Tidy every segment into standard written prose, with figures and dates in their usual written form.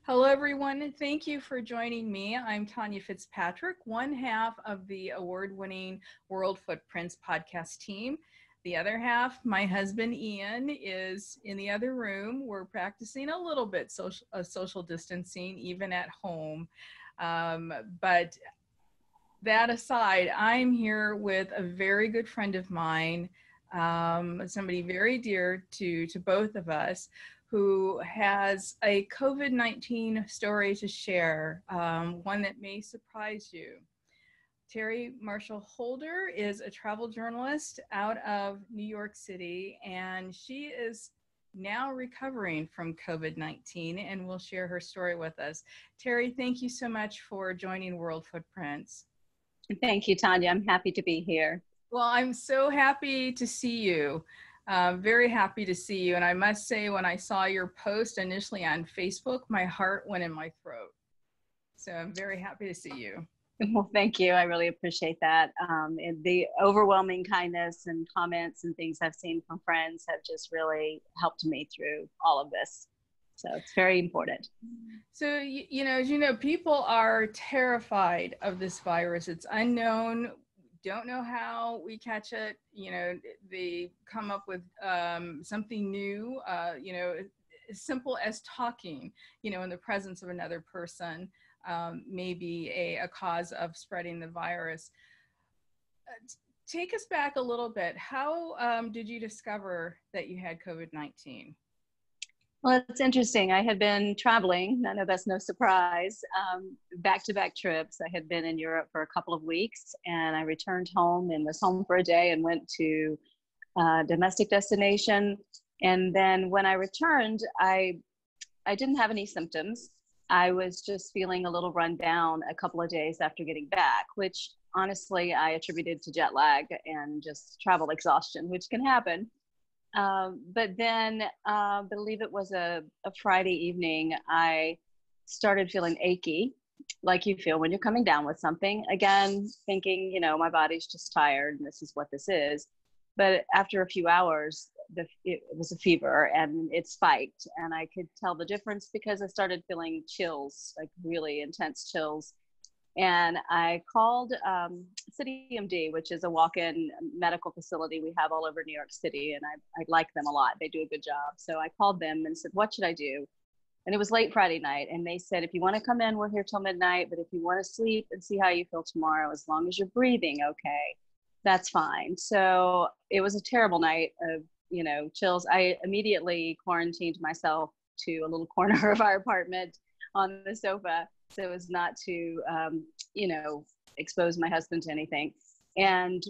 Hello, everyone. Thank you for joining me. I'm Tanya Fitzpatrick, one half of the award-winning World Footprints podcast team. The other half, my husband Ian, is in the other room. We're practicing a little bit social distancing, even at home. But that aside, I'm here with a very good friend of mine, somebody very dear to both of us, who has a COVID-19 story to share, one that may surprise you. Terri Marshall Holder is a travel journalist out of New York City, and she is now recovering from COVID-19 and will share her story with us. Terri, thank you so much for joining World Footprints. Thank you, Tanya. I'm happy to be here. Well, I'm so happy to see you. Very happy to see you. And I must say, when I saw your post initially on Facebook, my heart went in my throat. So I'm very happy to see you. Well, thank you. I really appreciate that. And the overwhelming kindness and comments and things I've seen from friends have just really helped me through all of this. So it's very important. So, as you know, people are terrified of this virus. It's unknown. Don't know how we catch it. They come up with something new, as simple as talking, in the presence of another person, may be a cause of spreading the virus. Take us back a little bit. How did you discover that you had COVID-19? Well, it's interesting. I had been traveling, none of us, no surprise, back-to-back trips. I had been in Europe for a couple of weeks, and I returned home and was home for a day and went to a domestic destination. And then when I returned, I didn't have any symptoms. I was just feeling a little run down a couple of days after getting back, which honestly I attributed to jet lag and just travel exhaustion, which can happen. But then, I believe it was a Friday evening, I started feeling achy, like you feel when you're coming down with something. Again, thinking, my body's just tired and this is what this is. But after a few hours, it was a fever and it spiked. And I could tell the difference because I started feeling chills, like really intense chills. And I called CityMD, which is a walk-in medical facility we have all over New York City, and I like them a lot. They do a good job. So I called them and said, what should I do? And it was late Friday night, and they said, if you want to come in, we're here till midnight, but if you want to sleep and see how you feel tomorrow, as long as you're breathing okay, that's fine. So it was a terrible night of, chills. I immediately quarantined myself to a little corner of our apartment on the sofa, so as not to, expose my husband to anything. And,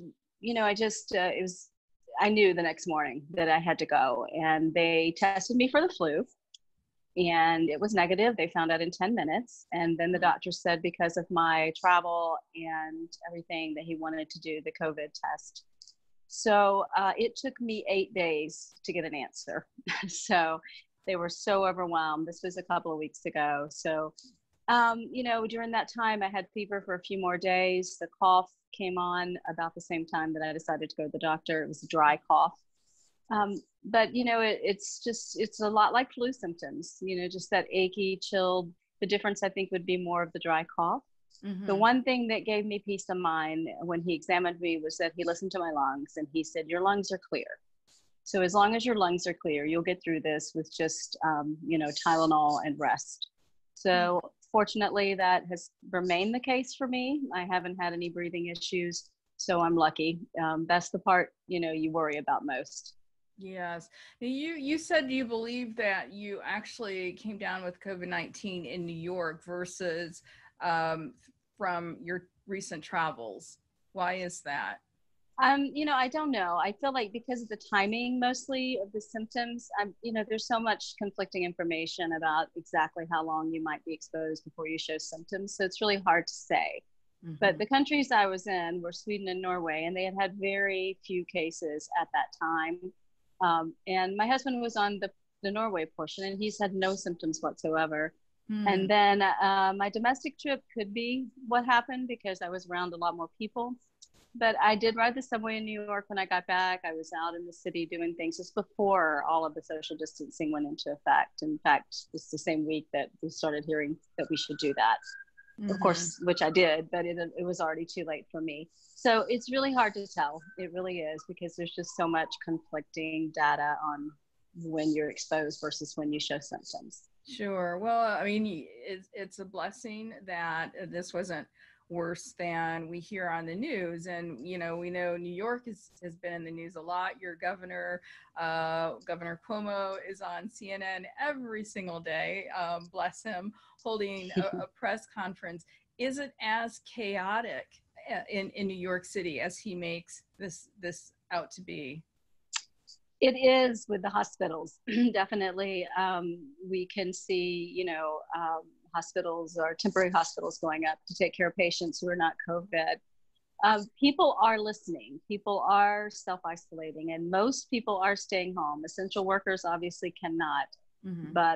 I knew the next morning that I had to go, and they tested me for the flu and it was negative. They found out in 10 minutes. And then the doctor said, because of my travel and everything, that he wanted to do the COVID test. So it took me 8 days to get an answer. So they were so overwhelmed. This was a couple of weeks ago. So, during that time, I had fever for a few more days. The cough came on about the same time that I decided to go to the doctor. It was a dry cough. But, it's a lot like flu symptoms, just that achy, chilled. The difference, I think, would be more of the dry cough. Mm-hmm. The one thing that gave me peace of mind when he examined me was that he listened to my lungs and he said, your lungs are clear. So as long as your lungs are clear, you'll get through this with just, Tylenol and rest. So fortunately, that has remained the case for me. I haven't had any breathing issues, so I'm lucky. That's the part, you worry about most. Yes. Now, you said you believe that you actually came down with COVID-19 in New York versus from your recent travels. Why is that? I don't know. I feel like because of the timing mostly of the symptoms, there's so much conflicting information about exactly how long you might be exposed before you show symptoms. So it's really hard to say. Mm-hmm. But the countries I was in were Sweden and Norway, and they had very few cases at that time. And my husband was on the Norway portion, and he's had no symptoms whatsoever. And then my domestic trip could be what happened because I was around a lot more people. But I did ride the subway in New York when I got back. I was out in the city doing things just before all of the social distancing went into effect. In fact, it's the same week that we started hearing that we should do that. Of course, which I did, but it was already too late for me. So it's really hard to tell. It really is, because there's just so much conflicting data on when you're exposed versus when you show symptoms. Sure. Well, I mean, it's a blessing that this wasn't worse than we hear on the news. And, you know, we know New York has been in the news a lot. Your governor, Governor Cuomo, is on CNN every single day, bless him, holding a press conference. Is it as chaotic in New York City as he makes this out to be? It is with the hospitals, definitely. We can see, hospitals or temporary hospitals going up to take care of patients who are not COVID. People are listening. People are self-isolating, and most people are staying home. Essential workers obviously cannot, but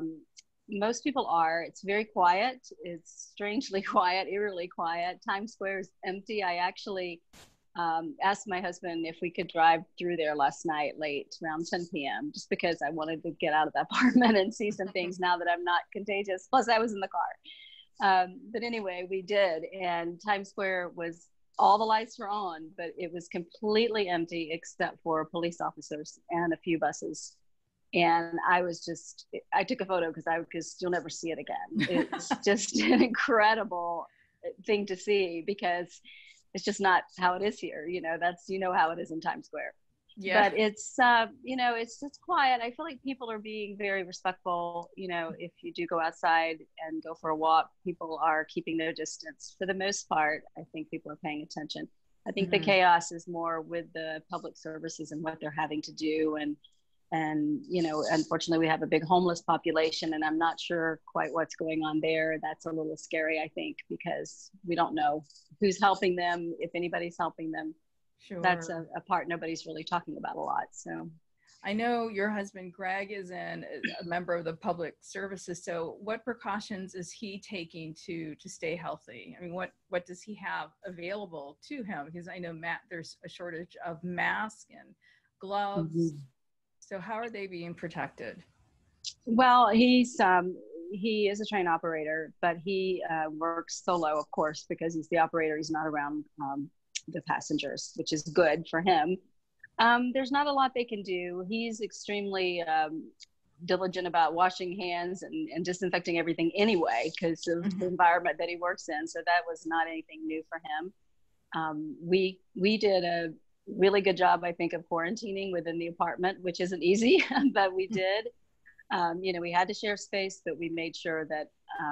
most people are. It's very quiet. It's strangely quiet, eerily quiet. Times Square is empty. I actually asked my husband if we could drive through there last night late, around 10 p.m., just because I wanted to get out of the apartment and see some things now that I'm not contagious. Plus, I was in the car. But anyway, we did. And Times Square all the lights were on, but it was completely empty except for police officers and a few buses. And I took a photo because you'll never see it again. It's just an incredible thing to see, because it's just not how it is here. That's how it is in Times Square. Yeah. But it's, it's just quiet. I feel like people are being very respectful. If you do go outside and go for a walk, people are keeping their distance. For the most part, I think people are paying attention. I think the chaos is more with the public services and what they're having to do. And unfortunately, we have a big homeless population, and I'm not sure quite what's going on there. That's a little scary, I think, because we don't know who's helping them, if anybody's helping them. Sure. That's a part nobody's really talking about a lot. So I know your husband, Greg, is a member of the public services. So what precautions is he taking to stay healthy? I mean, what does he have available to him? Because I know, there's a shortage of masks and gloves. So how are they being protected? Well, he is a train operator, but he works solo, of course, because he's the operator. He's not around the passengers, which is good for him. There's not a lot they can do. He's extremely diligent about washing hands and disinfecting everything anyway, because of the environment that he works in. So that was not anything new for him. We did a really good job, I think, of quarantining within the apartment, which isn't easy, but we did. We had to share space, but we made sure that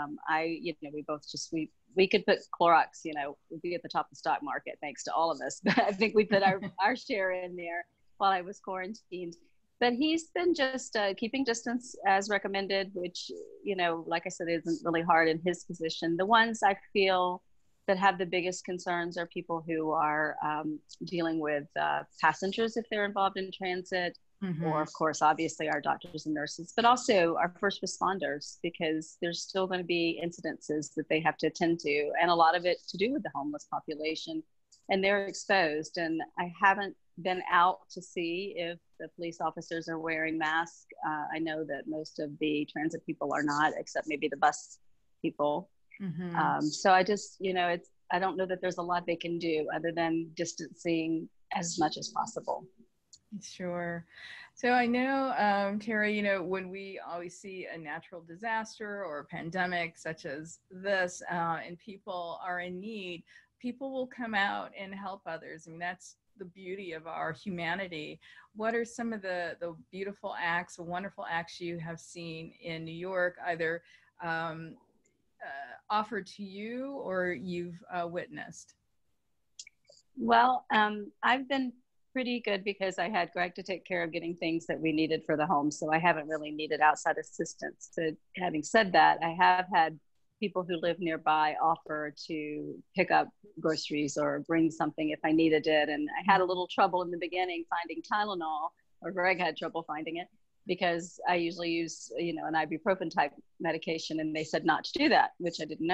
we could put Clorox, we'd be at the top of the stock market thanks to all of us. But I think we put our share in there while I was quarantined. But he's been just keeping distance as recommended, which, like I said, isn't really hard in his position. The ones I feel that have the biggest concerns are people who are dealing with passengers if they're involved in transit, or of course, obviously our doctors and nurses, but also our first responders, because there's still going to be incidences that they have to attend to, and a lot of it to do with the homeless population, and they're exposed. And I haven't been out to see if the police officers are wearing masks. I know that most of the transit people are not, except maybe the bus people. So I just, I don't know that there's a lot they can do other than distancing as much as possible. Sure. So I know, Terri, when we always see a natural disaster or a pandemic such as this, and people are in need, people will come out and help others. I mean, that's the beauty of our humanity. What are some of the beautiful acts, wonderful acts you have seen in New York, either offered to you or you've witnessed? Well, I've been pretty good because I had Greg to take care of getting things that we needed for the home. So I haven't really needed outside assistance. So having said that, I have had people who live nearby offer to pick up groceries or bring something if I needed it. And I had a little trouble in the beginning finding Tylenol, or Greg had trouble finding it, because I usually use, an ibuprofen type medication, and they said not to do that, which I didn't know.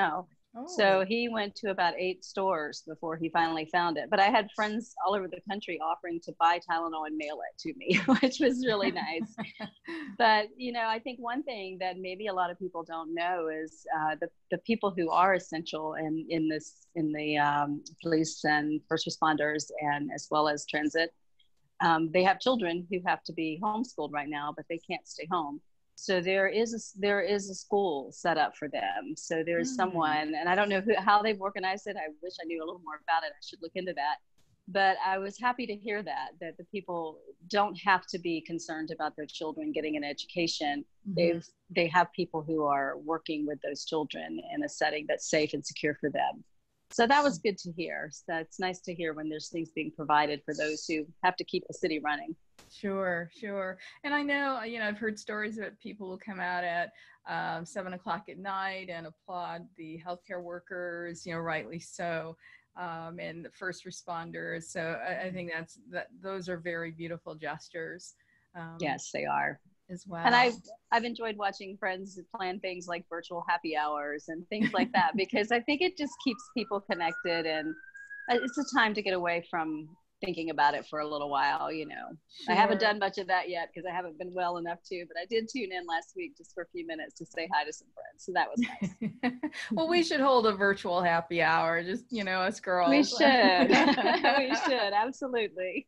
So Oh. he went to about 8 stores before he finally found it. But I had friends all over the country offering to buy Tylenol and mail it to me, which was really nice. But I think one thing that maybe a lot of people don't know is the people who are essential in the police and first responders, and as well as transit. They have children who have to be homeschooled right now, but they can't stay home. So there is a school set up for them. So there's Hmm. someone, and I don't know how they've organized it. I wish I knew a little more about it. I should look into that. But I was happy to hear that the people don't have to be concerned about their children getting an education. Hmm. They have people who are working with those children in a setting that's safe and secure for them. So that was good to hear. So it's nice to hear when there's things being provided for those who have to keep the city running. Sure, sure. And I know, I've heard stories that people will come out at 7 o'clock at night and applaud the healthcare workers, rightly so, and the first responders. So I think those are very beautiful gestures, um, Yes, they are. as And well. I've enjoyed watching friends plan things like virtual happy hours and things like that, because I think it just keeps people connected, and it's a time to get away from thinking about it for a little while. I haven't Sure. done much of that yet because I haven't been well enough to, but I did tune in last week just for a few minutes to say hi to some friends. So that was nice. Well, we should hold a virtual happy hour, just, us We girls. should. We should. Absolutely.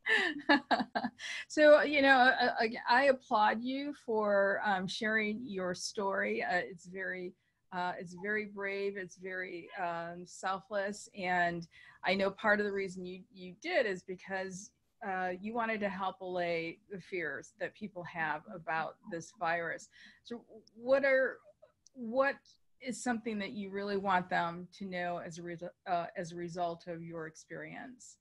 So, I applaud you for sharing your story. It's very brave. It's very selfless, and I know part of the reason you did is because you wanted to help allay the fears that people have about this virus. So, what is something that you really want them to know as a result of your experience?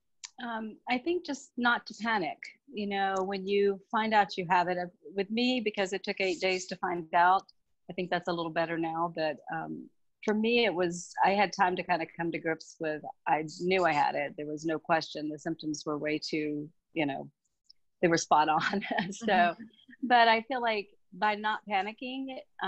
I think just not to panic. When you find out you have it, with me, because it took 8 days to find out, I think that's a little better now. But for me, I had time to kind of come to grips with, I knew I had it. There was no question. The symptoms were way too, they were spot on. So, Hmm. but I feel like by not panicking,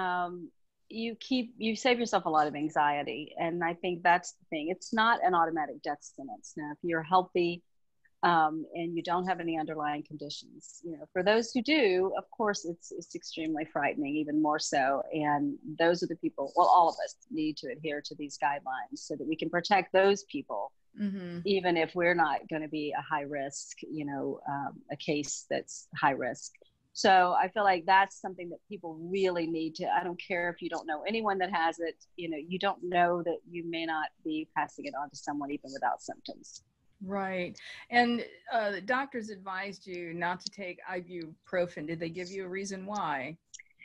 you save yourself a lot of anxiety. And I think that's the thing. It's not an automatic death sentence. Now, if you're healthy, and you don't have any underlying conditions. For those who do, of course, it's extremely frightening, even more so. And those are the people. Well, all of us need to adhere to these guidelines so that we can protect those people, Hmm. even if we're not going to be a high risk, a case that's high risk. So I feel like that's something that people really need to. I don't care if you don't know anyone that has it. You don't know that you may not be passing it on to someone even without symptoms. Right. And the doctors advised you not to take ibuprofen. Did they give you a reason why?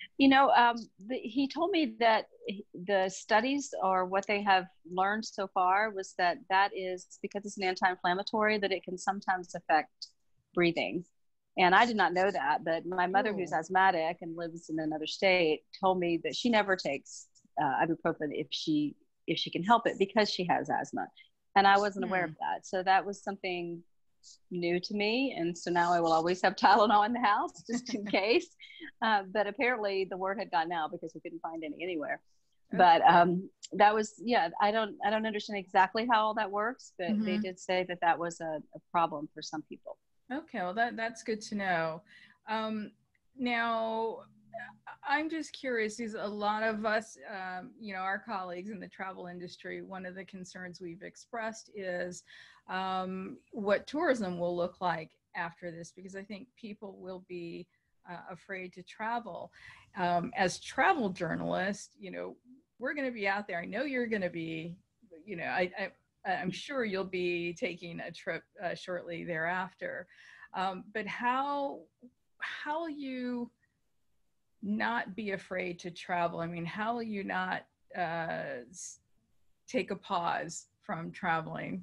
He told me that the studies, or what they have learned so far, was that is because it's an anti-inflammatory, that it can sometimes affect breathing. And I did not know that, but my mother, who's Oh. asthmatic and lives in another state, told me that she never takes ibuprofen if she can help it, because she has asthma. And I wasn't aware of Hmm. that. So that was something new to me. And so now I will always have Tylenol in the house just in case. But apparently the word had gotten out because we couldn't find any anywhere. But Okay. that was, yeah, I don't understand exactly how all that works, but they Hmm. did say that was a problem for some people. Okay. Well, that's good to know. Um, Now, I'm just curious, because a lot of us, our colleagues in the travel industry, one of the concerns we've expressed is what tourism will look like after this, because I think people will be afraid to travel. As travel journalists, we're going to be out there. I know you're going to be, I'm sure you'll be taking a trip shortly thereafter. But how will you not be afraid to travel? I mean, how will you not uh, take a pause from traveling?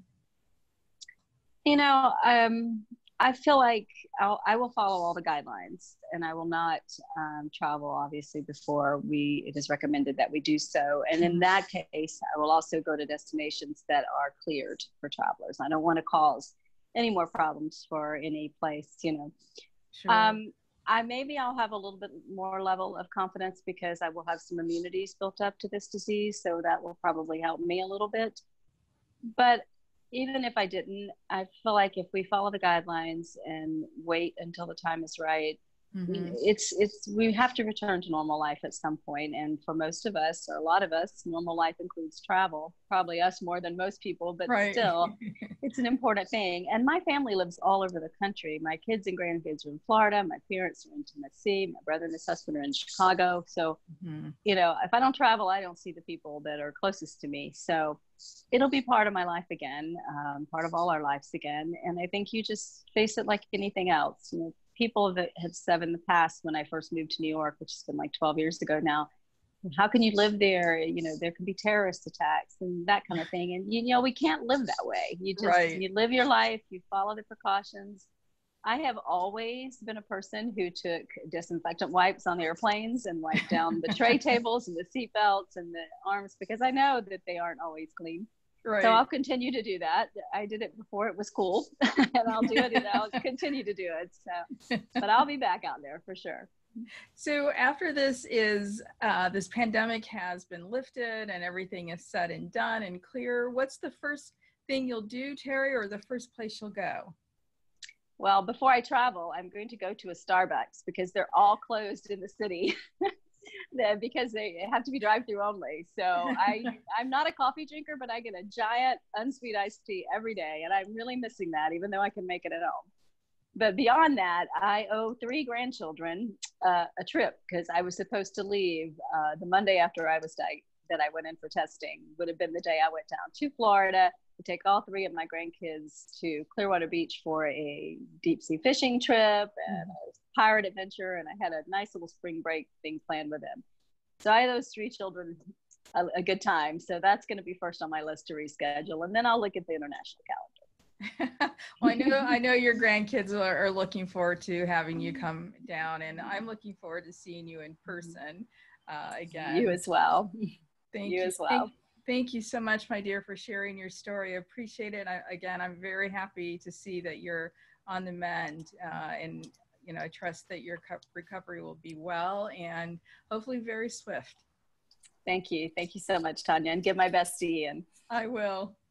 I feel like I will follow all the guidelines, and I will not travel, obviously, before it is recommended that we do so. And in Mhm. that case, I will also go to destinations that are cleared for travelers. I don't want to cause any more problems for any place. Sure. Um, maybe I'll have a little bit more level of confidence because I will have some immunities built up to this disease. So that will probably help me a little bit. But even if I didn't, I feel like if we follow the guidelines and wait until the time is right, we have to return to normal life at some point. And for most of us, or a lot of us, normal life includes travel. Probably us more than most people, but Right. still, it's an important thing. And my family lives all over the country. My kids and grandkids are in Florida. My parents are in Tennessee. My brother and his husband are in Chicago. So, you know, if I don't travel, I don't see the people that are closest to me. So it'll be part of my life again, part of all our lives again. And I think you just face it like anything else. You know, people that have said in the past when I first moved to New York, which has been like 12 years ago now, how can you live there? You know, there can be terrorist attacks and that kind of thing. And, you know, we can't live that way. You just, you live your life, you follow the precautions. I have always been a person who took disinfectant wipes on airplanes and wiped down the tray tables and the seat belts and the arms because I know that they aren't always clean. Right. So I'll continue to do that. I did it before it was cool and I'll do it and I'll continue to do it. So, but I'll be back out there for sure. So after this is, this pandemic has been lifted and everything is said and done and clear, what's the first thing you'll do, Terri, or the first place you'll go? Well, before I travel, I'm going to go to a Starbucks because they're all closed in the city. Because they have to be drive-through only. So I'm not a coffee drinker, but I get a giant unsweet iced tea every day. And I'm really missing that, even though I can make it at home. But beyond that, I owe 3 grandchildren a trip because I was supposed to leave the Monday after I was that I went in for testing. Would have been the day I went down to Florida to take all 3 of my grandkids to Clearwater Beach for a deep sea fishing trip and a pirate adventure. And I had a nice little spring break thing planned with them. So I owe those 3 children a good time. So that's going to be first on my list to reschedule. And then I'll look at the international calendar. Well, I know your grandkids are looking forward to having you come down, and I'm looking forward to seeing you in person again. You as well. Thank you as well. Thank you so much, my dear, for sharing your story. I appreciate it. Again, I'm very happy to see that you're on the mend, and you know, I trust that your recovery will be well and hopefully very swift. Thank you. Thank you so much, Tanya, and give my best to Ian. I will.